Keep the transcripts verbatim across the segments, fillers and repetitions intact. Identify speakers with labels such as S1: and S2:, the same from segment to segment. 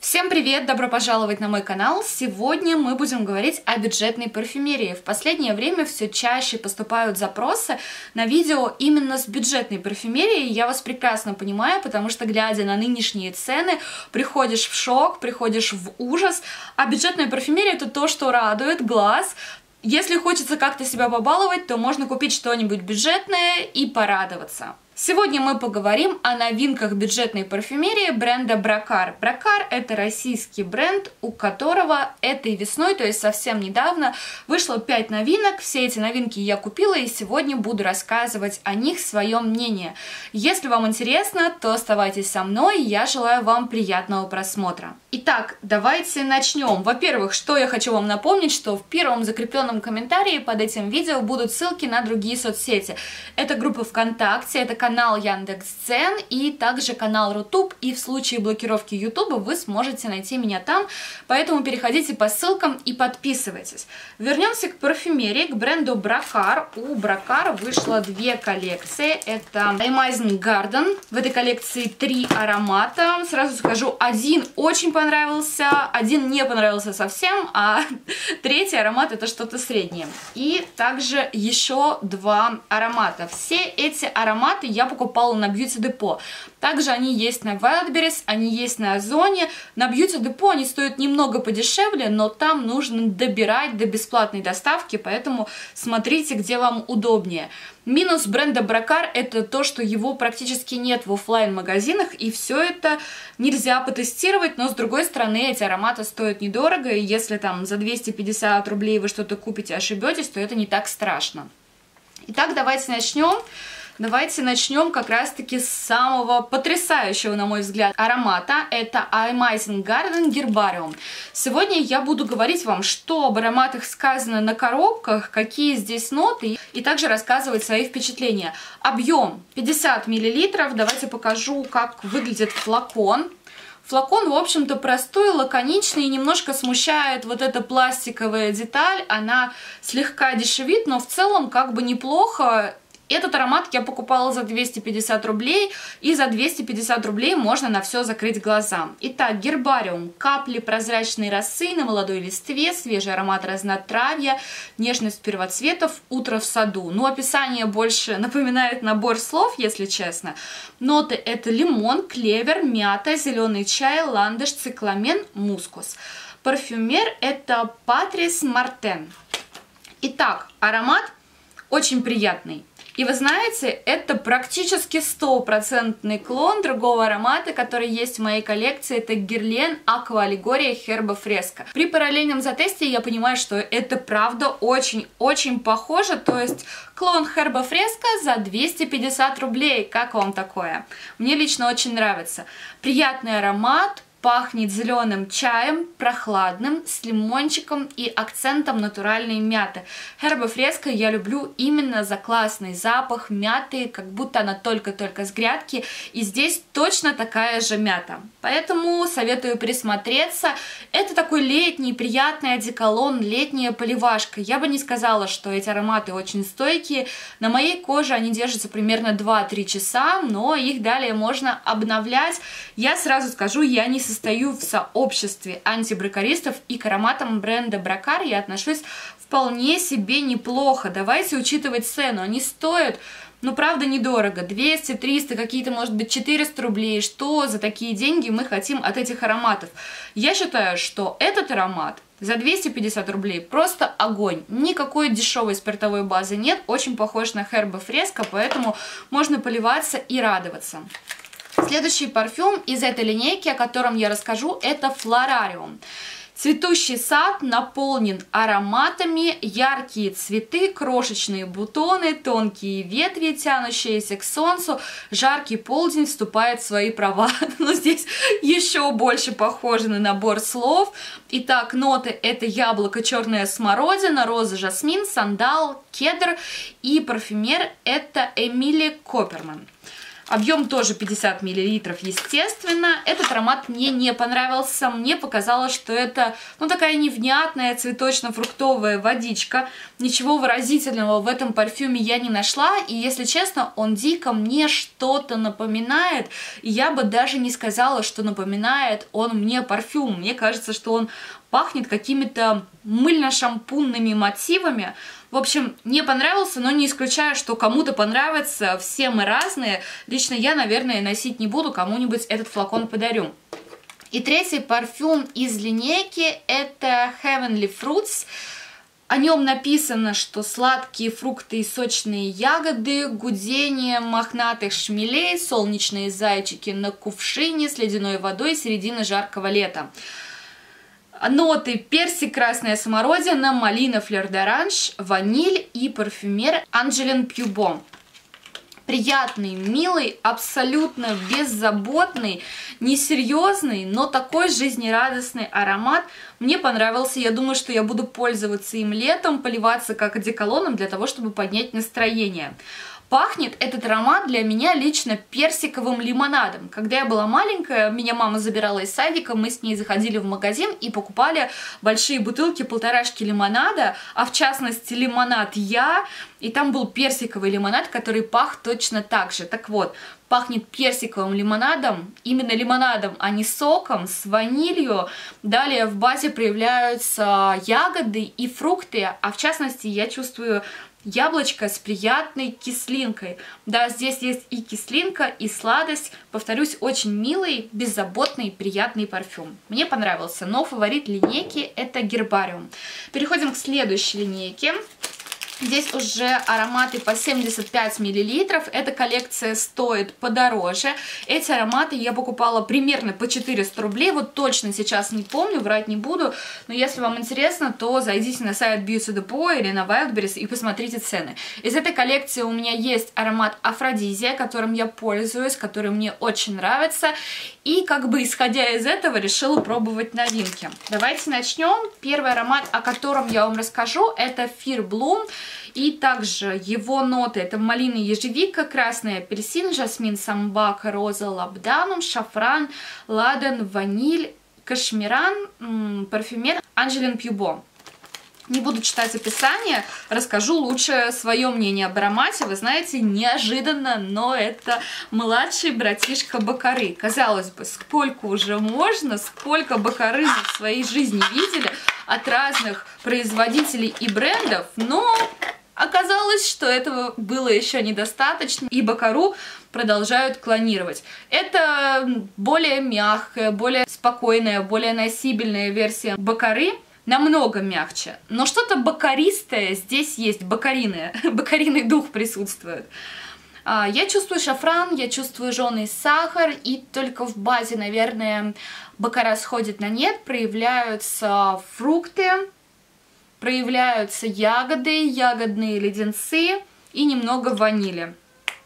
S1: Всем привет! Добро пожаловать на мой канал! Сегодня мы будем говорить о бюджетной парфюмерии. В последнее время все чаще поступают запросы на видео именно с бюджетной парфюмерией. Я вас прекрасно понимаю, потому что, глядя на нынешние цены, приходишь в шок, приходишь в ужас. А бюджетная парфюмерия — это то, что радует глаз. Если хочется как-то себя побаловать, то можно купить что-нибудь бюджетное и порадоваться. Сегодня мы поговорим о новинках бюджетной парфюмерии бренда Брокар. Брокар — это российский бренд, у которого этой весной, то есть совсем недавно, вышло пять новинок. Все эти новинки я купила, и сегодня буду рассказывать о них свое мнение. Если вам интересно, то оставайтесь со мной, я желаю вам приятного просмотра. Итак, давайте начнем. Во-первых, что я хочу вам напомнить, что в первом закрепленном комментарии под этим видео будут ссылки на другие соцсети. Это группа ВКонтакте, это канал Яндекс.Дзен и также канал Рутуб, и в случае блокировки Ютуба вы сможете найти меня там, поэтому переходите по ссылкам и подписывайтесь. Вернемся к парфюмерии, к бренду Брокар. У Брокар вышло две коллекции, это Amazing Garden, в этой коллекции три аромата. Сразу скажу, один очень понравился, один не понравился совсем, а третий аромат — это что-то среднее. И также еще два аромата. Все эти ароматы я покупала на Beauty Depot. Также они есть на Wildberries, они есть на Озоне. На Beauty Depot они стоят немного подешевле, но там нужно добирать до бесплатной доставки, поэтому смотрите, где вам удобнее. Минус бренда Брокар — это то, что его практически нет в офлайн-магазинах, и все это нельзя потестировать, но с другой стороны эти ароматы стоят недорого, и если там за двести пятьдесят рублей вы что-то купите, ошибетесь, то это не так страшно. Итак, давайте начнем. Давайте начнем как раз-таки с самого потрясающего, на мой взгляд, аромата. Это Amazing Garden Herbarium. Сегодня я буду говорить вам, что об ароматах сказано на коробках, какие здесь ноты, и также рассказывать свои впечатления. Объем пятьдесят миллилитров. Давайте покажу, как выглядит флакон. Флакон, в общем-то, простой, лаконичный, и немножко смущает вот эта пластиковая деталь. Она слегка дешевит, но в целом как бы неплохо. Этот аромат я покупала за двести пятьдесят рублей, и за двести пятьдесят рублей можно на все закрыть глаза. Итак, Гербариум. Капли прозрачной росы на молодой листве, свежий аромат разнотравья, нежность первоцветов, утро в саду. Ну, описание больше напоминает набор слов, если честно. Ноты — это лимон, клевер, мята, зеленый чай, ландыш, цикламен, мускус. Парфюмер — это Патрис Мартен. Итак, аромат очень приятный. И вы знаете, это практически стопроцентный клон другого аромата, который есть в моей коллекции. Это Guerlain Aqua Allegoria Herba Fresca. При параллельном затесте я понимаю, что это правда очень-очень похоже. То есть клон Herba Fresca за двести пятьдесят рублей. Как вам такое? Мне лично очень нравится. Приятный аромат. Пахнет зеленым чаем, прохладным, с лимончиком и акцентом натуральной мяты. Herba Fresca я люблю именно за классный запах мяты, как будто она только-только с грядки, и здесь точно такая же мята. Поэтому советую присмотреться. Это такой летний приятный одеколон, летняя поливашка. Я бы не сказала, что эти ароматы очень стойкие. На моей коже они держатся примерно два-три часа, но их далее можно обновлять. Я сразу скажу, я не стою в сообществе антиброкаристов, и к ароматам бренда Брокар я отношусь вполне себе неплохо. Давайте учитывать цену. Они стоят, ну, правда, недорого. двести, триста, какие-то, может быть, четыреста рублей. Что за такие деньги мы хотим от этих ароматов? Я считаю, что этот аромат за двести пятьдесят рублей просто огонь. Никакой дешевой спиртовой базы нет. Очень похож на Herba Fresca, поэтому можно поливаться и радоваться. Следующий парфюм из этой линейки, о котором я расскажу, это Florarium. Цветущий сад наполнен ароматами, яркие цветы, крошечные бутоны, тонкие ветви, тянущиеся к солнцу. Жаркий полдень вступает в свои права. Но здесь еще больше похоже на набор слов. Итак, ноты — это яблоко, черная смородина, роза, жасмин, сандал, кедр. И парфюмер — это Эмили Копперман. Объем тоже пятьдесят миллилитров, естественно. Этот аромат мне не понравился. Мне показалось, что это, ну, такая невнятная цветочно-фруктовая водичка. Ничего выразительного в этом парфюме я не нашла. И, если честно, он дико мне что-то напоминает. И я бы даже не сказала, что напоминает он мне парфюм. Мне кажется, что он пахнет какими-то мыльно-шампунными мотивами. В общем, не понравился, но не исключаю, что кому-то понравится. Все мы разные. Лично я, наверное, носить не буду, кому-нибудь этот флакон подарю. И третий парфюм из линейки — это Heavenly Fruits. О нем написано, что сладкие фрукты и сочные ягоды, гудение мохнатых шмелей, солнечные зайчики на кувшине с ледяной водой середины жаркого лета. Ноты: персик, красная смородина, малина, флёр-д'оранж, ваниль и парфюмер Анжелин Пьюбо. Приятный, милый, абсолютно беззаботный, несерьезный, но такой жизнерадостный аромат. Мне понравился. Я думаю, что я буду пользоваться им летом, поливаться как одеколоном для того, чтобы поднять настроение. Пахнет этот аромат для меня лично персиковым лимонадом. Когда я была маленькая, меня мама забирала из садика, мы с ней заходили в магазин и покупали большие бутылки полторашки лимонада, а в частности лимонад Я, и там был персиковый лимонад, который пах точно так же. Так вот, пахнет персиковым лимонадом, именно лимонадом, а не соком, с ванилью. Далее в базе проявляются ягоды и фрукты, а в частности я чувствую яблочко с приятной кислинкой. Да, здесь есть и кислинка, и сладость. Повторюсь, очень милый, беззаботный, приятный парфюм. Мне понравился, но фаворит линейки — это Гербариум. Переходим к следующей линейке. Здесь уже ароматы по семьдесят пять миллилитров. Эта коллекция стоит подороже. Эти ароматы я покупала примерно по четыреста рублей. Вот точно сейчас не помню, врать не буду. Но если вам интересно, то зайдите на сайт Beauty Depot или на Wildberries и посмотрите цены. Из этой коллекции у меня есть аромат Афродизия, которым я пользуюсь, который мне очень нравится. И как бы исходя из этого решила пробовать новинки. Давайте начнем. Первый аромат, о котором я вам расскажу, это Fear Bloom. И также его ноты — это малина, ежевика, красный апельсин, жасмин, самбака, роза, лабданум, шафран, ладан, ваниль, кашмиран, парфюмер Анжелин Пьюбо. Не буду читать описание, расскажу лучше свое мнение об аромате. Вы знаете, неожиданно, но это младший братишка Бакары. Казалось бы, сколько уже можно, сколько Бакары мы в своей жизни видели от разных производителей и брендов, но оказалось, что этого было еще недостаточно, и Бакару продолжают клонировать. Это более мягкая, более спокойная, более носибельная версия Бакары. Намного мягче, но что-то бакаристое здесь есть, бакариное, бакариный дух присутствует. Я чувствую шафран, я чувствую жженый сахар, и только в базе, наверное, бакара сходит на нет, проявляются фрукты, проявляются ягоды, ягодные леденцы и немного ванили.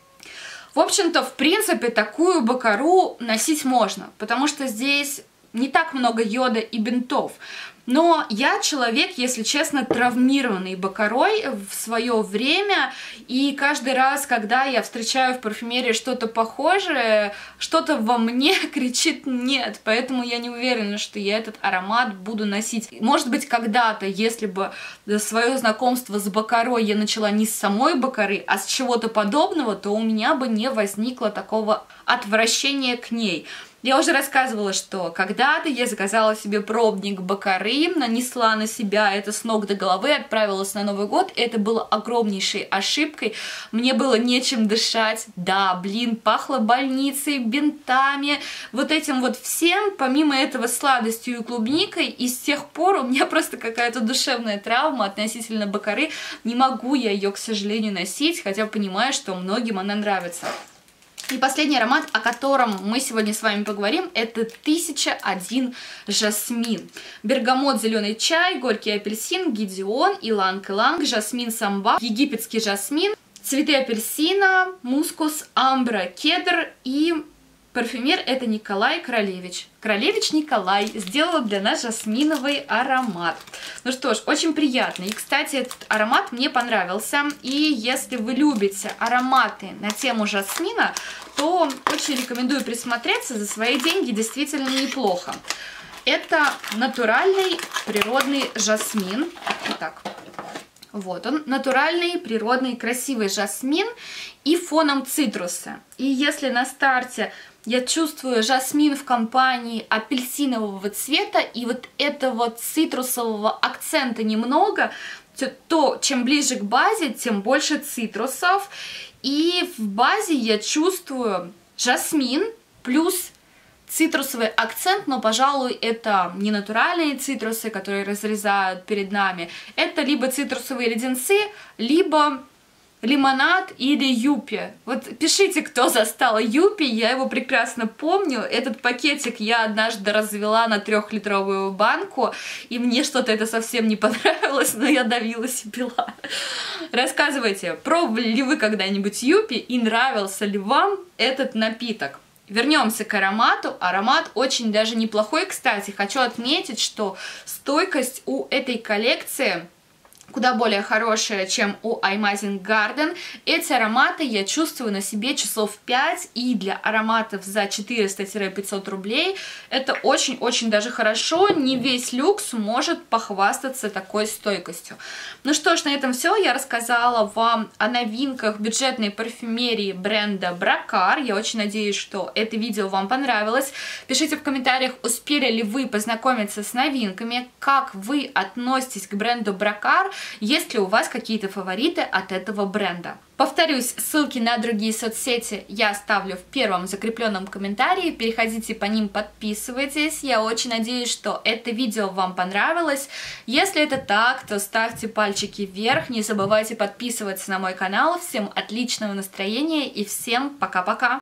S1: В общем-то, в принципе, такую бакару носить можно, потому что здесь не так много йода и бинтов. Но я человек, если честно, травмированный бакарой в свое время, и каждый раз, когда я встречаю в парфюмерии что-то похожее, что-то во мне кричит «нет», поэтому я не уверена, что я этот аромат буду носить. Может быть, когда-то, если бы свое знакомство с бакарой я начала не с самой бакары, а с чего-то подобного, то у меня бы не возникло такого отвращения к ней. Я уже рассказывала, что когда-то я заказала себе пробник бакары, нанесла на себя это с ног до головы, отправилась на Новый год. Это было огромнейшей ошибкой. Мне было нечем дышать. Да, блин, пахло больницей, бинтами, вот этим вот всем, помимо этого сладостью и клубникой. И с тех пор у меня просто какая-то душевная травма относительно бакары. Не могу я ее, к сожалению, носить, хотя понимаю, что многим она нравится. И последний аромат, о котором мы сегодня с вами поговорим, это тысяча один жасмин. Бергамот, зеленый чай, горький апельсин, гидеон, иланг-иланг, жасмин самбак, египетский жасмин, цветы апельсина, мускус, амбра, кедр и парфюмер — это Николай Королевич. Королевич Николай сделал для нас жасминовый аромат. Ну что ж, очень приятно. И, кстати, этот аромат мне понравился. И если вы любите ароматы на тему жасмина, то очень рекомендую присмотреться. За свои деньги действительно неплохо. Это натуральный природный жасмин. Итак, вот он. Натуральный, природный, красивый жасмин и фоном цитрусы. И если на старте я чувствую жасмин в компании апельсинового цвета и вот этого цитрусового акцента немного, то чем ближе к базе, тем больше цитрусов. И в базе я чувствую жасмин плюс цитрусовый акцент, но, пожалуй, это не натуральные цитрусы, которые разрезают перед нами. Это либо цитрусовые леденцы, либо лимонад или юпи. Вот пишите, кто застал юпи, я его прекрасно помню. Этот пакетик я однажды развела на трехлитровую банку, и мне что-то это совсем не понравилось, но я давилась и пила. Рассказывайте, пробовали ли вы когда-нибудь юпи и нравился ли вам этот напиток? Вернемся к аромату. Аромат очень даже неплохой. Кстати, хочу отметить, что стойкость у этой коллекции куда более хорошая, чем у Amazing Garden. Эти ароматы я чувствую на себе часов пять, и для ароматов за четыреста — пятьсот рублей это очень-очень даже хорошо. Не весь люкс может похвастаться такой стойкостью. Ну что ж, на этом все. Я рассказала вам о новинках бюджетной парфюмерии бренда Бракар. Я очень надеюсь, что это видео вам понравилось. Пишите в комментариях, успели ли вы познакомиться с новинками, как вы относитесь к бренду Бракар, есть ли у вас какие-то фавориты от этого бренда. Повторюсь, ссылки на другие соцсети я оставлю в первом закрепленном комментарии. Переходите по ним, подписывайтесь. Я очень надеюсь, что это видео вам понравилось. Если это так, то ставьте пальчики вверх. Не забывайте подписываться на мой канал. Всем отличного настроения и всем пока-пока!